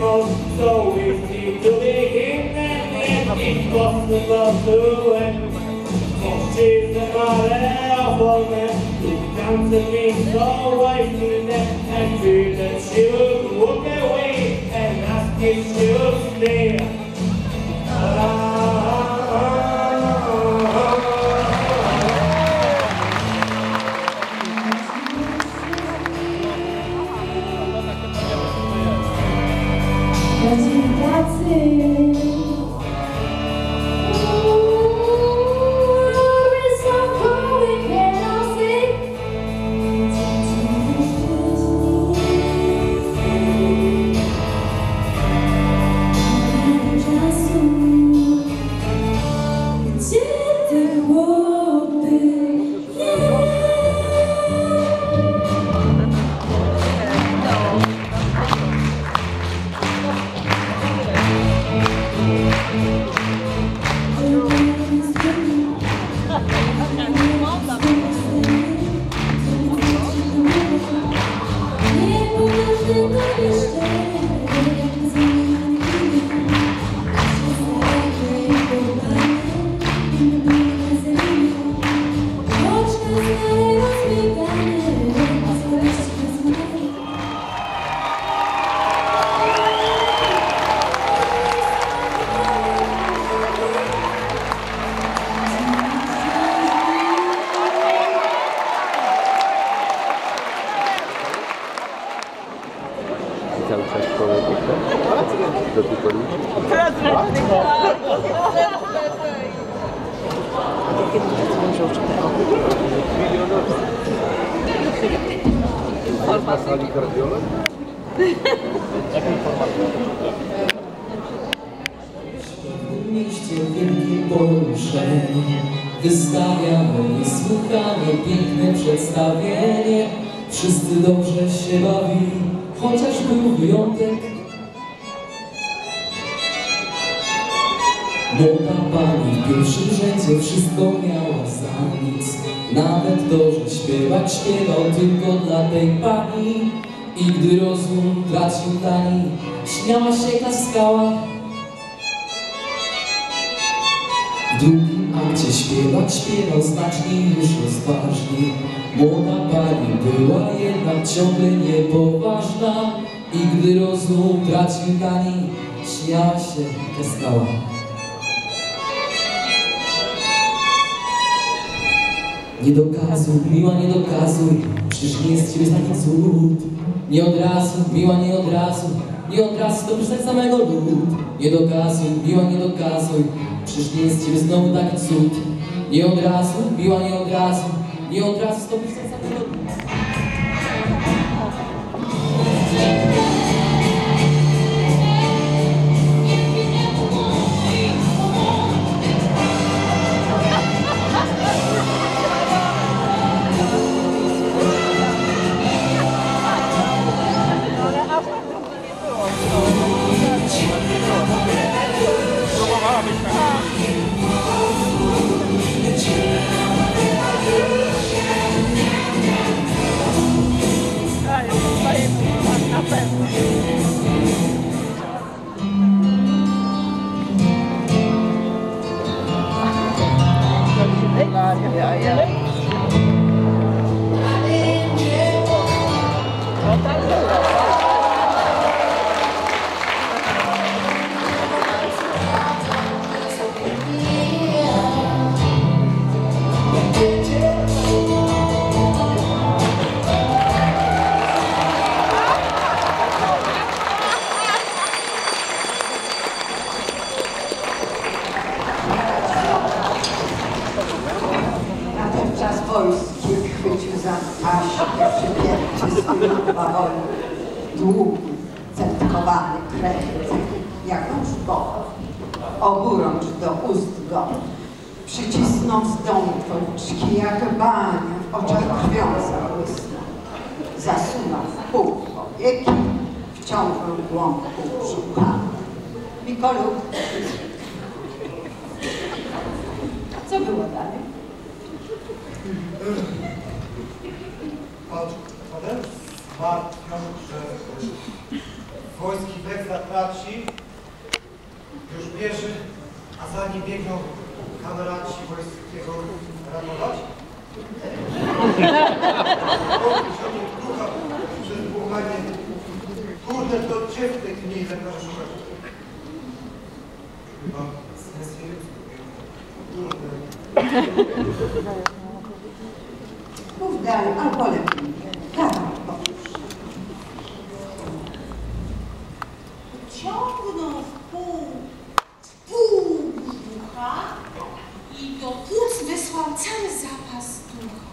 most, so easy to begin and yet impossible to end. For she's the mother for me, it comes to me so I see that and feel that she will walk away and ask if she will stay. Cały czas szkołę do Kupoli. W mieście wielkie poruszenie wystawiano niesłychanie piękne przedstawienie. Wszyscy dobrze się bawili, chociaż był wyjątek. Młoda pani w pierwszym rzędzie wszystko miała za nic. Nawet to, że śpiewać śpiewał tylko dla tej pani. I gdy rozum tracił tani, śmiała się klaskała. W drugim akcie śpiewał znacznie już rozważniej. Młoda pani była jednak ciągle niepoważna. I gdy rozum tracił tani, śmiała się klaskała. Nie dokazuj, miła, nie dokazuj, przecież nie jest ciebie taki cud. Nie od razu, miła, nie od razu, nie od razu, to przecież tak samego lud. Nie dokazuj, miła, nie dokazuj, przecież nie jest ciebie znowu taki cud. Nie od razu, miła, nie od razu, nie od razu, to przecież tak samego lud. Wojski chwycił za paść, przypięty swój bawol, długi, centkowany kręcek, jak nóż oburącz do ust go. Przycisnął z domu policzki, jak bania, w oczach krwią zabłysnął. Zasunął w pół powieki, wciągnął głąb półbrzucha. Mikolu, co było dalej? Paweł zmartwiał, że wojski Weksa traci, już bierze, a za nim biegną kameraci wojskiego ratować? Wziąłem ducha przez błaganie. Kurde, to cię w tej chwili lekarza szukać. Chyba sesję. Kurde. Mów dalej, albo lepiej. Dawaj, powtórz. Ciągną w pół brzucha i do płuc wysłał cały zapas ducha.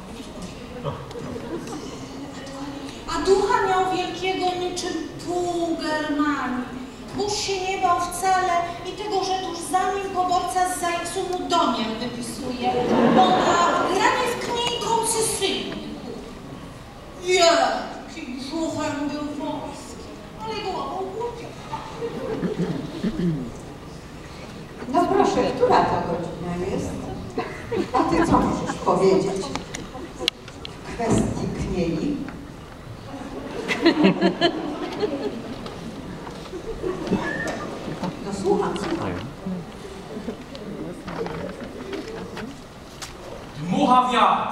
A ducha miał wielkiego niczym pół Germanii. Mąż się nie bał wcale i tego, że tuż za nim poborca z Zajeksu mu domiar wypisuje, bo na granie w kniej koncesyjnie. Wielki brzuchem był wąski, ale głową głupia. No proszę, która to godzina jest? A ty co możesz powiedzieć w kwestii kniei? No słucham. Dmucha wiatr,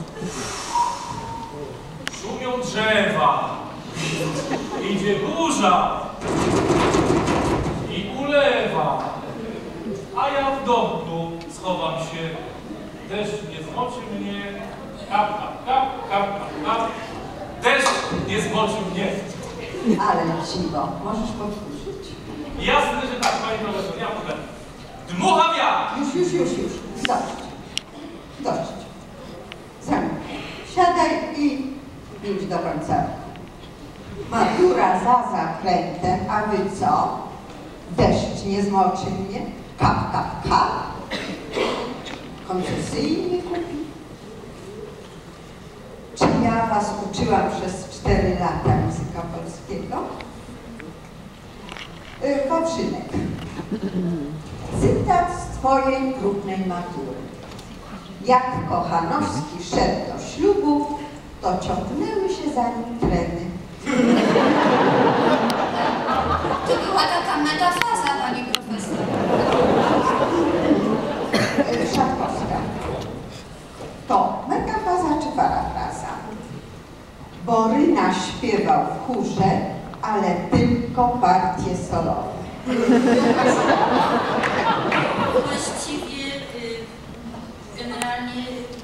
szumią drzewa, idzie burza i ulewa, a ja w domku schowam się, deszcz nie zmoczy mnie, kap, kap, kap, kap, kap, kap, deszcz nie zmoczy mnie. Ale dziwo, możesz powtórzyć? Jasne, że tak, pani profesor, ja powiem. Dmucha wiatr! Już. Dość. Zamknij. Siadaj i idź do końca. Matura za zakrętem, a wy co? Deszcz nie zmoczy mnie? Kap, kap, kap. Koncesyjnie kupi. Czy ja was uczyłam przez 4 lata języka polskiego? Wawrzynek. Cytat z twojej próbnej matury. Jak Kochanowski szedł do ślubu, to ciągnęły się za nim treny. To była taka metafaza, pani profesor. Szatkowska. To metafaza czy parafraza? Boryna śpiewał w chórze, ale tylko partie solowe. Właściwie generalnie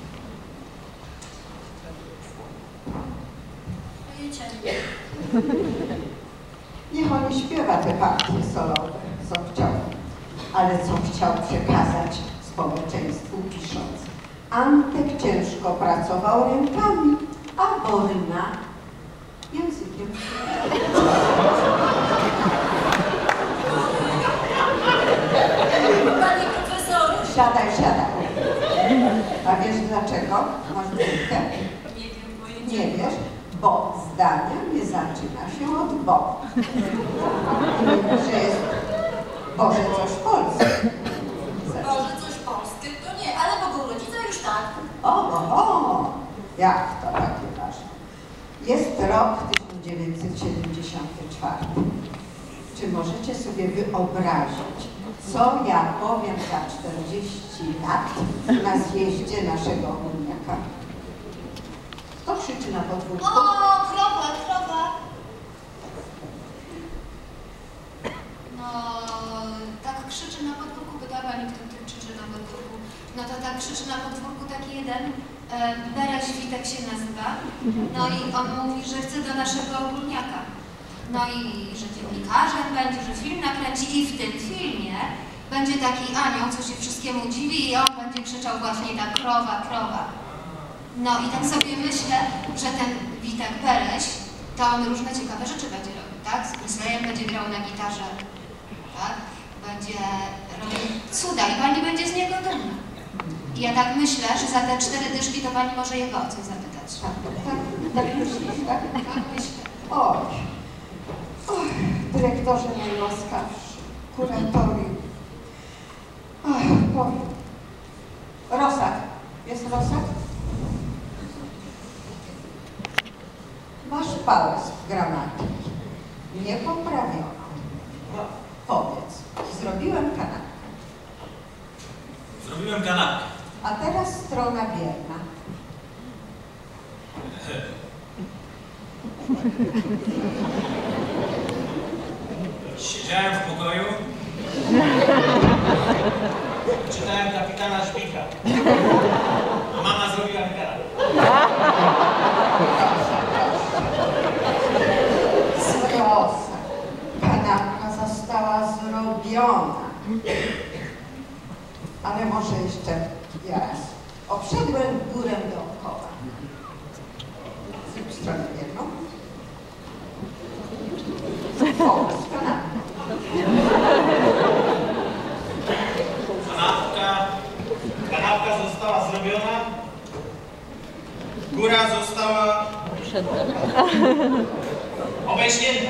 pojęcia nie. Niech on nie śpiewa te partie solowe, co chciał, ale co chciał przekazać społeczeństwu pisząc. Antek ciężko pracował rękami, a Boryna językiem. Panie profesorze. Siadaj. A wiesz dlaczego masz dwójkę? Nie wiem, pojęcia. Nie wiesz, bo zdania nie zaczyna się od bo. Że jest Boże coś polskie. Może coś polskie, to nie, ale Bogorodzica już tak. O, jak to takie ważne. Jest rok 1974. Czy możecie sobie wyobrazić, co ja powiem za 40 lat na zjeździe naszego ogólniaka? Kto krzyczy na podwórku? O, krowa. No, tak krzyczy na podwórku, pyta pani, kto krzyczy na podwórku. No to tak krzyczy na podwórku taki jeden, Bereś Witek się nazywa. No i on mówi, że chce do naszego ogólniaka. No i że dziennikarzem będzie, że film nakręci i w tym filmie będzie taki anioł, co się wszystkiemu dziwi i on będzie krzyczał właśnie tak krowa. No i tak sobie myślę, że ten Witek Bereś, to on różne ciekawe rzeczy będzie robił, tak? Z Presleyem będzie grał na gitarze, tak? Będzie robił cuda i pani będzie z niego dumna. I ja tak myślę, że za te 4 dyszki to pani może jego o coś zapytać. Tak myślisz, tak? Tak myślę. Oj, dyrektorze najłaskawszy, kuratorium. Powiem. Rosak. Jest Rosak? Masz pałę z gramatyki. niepoprawioną. Powiedz, zrobiłem kanapkę. Zrobiłem kanapkę. A teraz strona bierna. Siedziałem w pokoju. Czytałem kapitana Szpika. A mama zrobiła mi kanapkę. Proszę, kanapka została zrobiona. Ale może jeszcze raz. Obszedłem górę dookoła. Z stronę jedną. O, z kanapką. Kanapka została zrobiona. Góra została obejśnięta.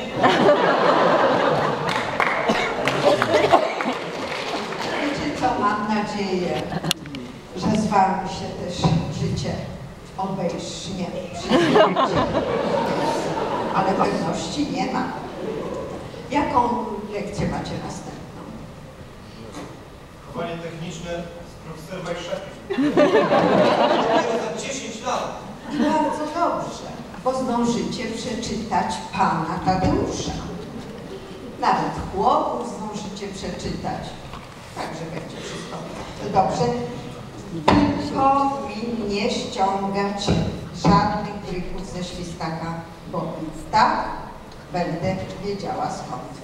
Wiecie co, mam nadzieję, że z wami się też życie obejśnie przyjdzie. Ale pewności nie ma. Jaką lekcję macie następną? Chowanie techniczne z profesorem Majszewskim. Za 10 lat. I bardzo dobrze, bo zdążycie przeczytać Pana Tadeusza. Nawet chłopów zdążycie przeczytać. Także będzie wszystko dobrze. Tylko mi nie ściągać żadnych bryków ze świstaka, bo i tak będę wiedziała skąd.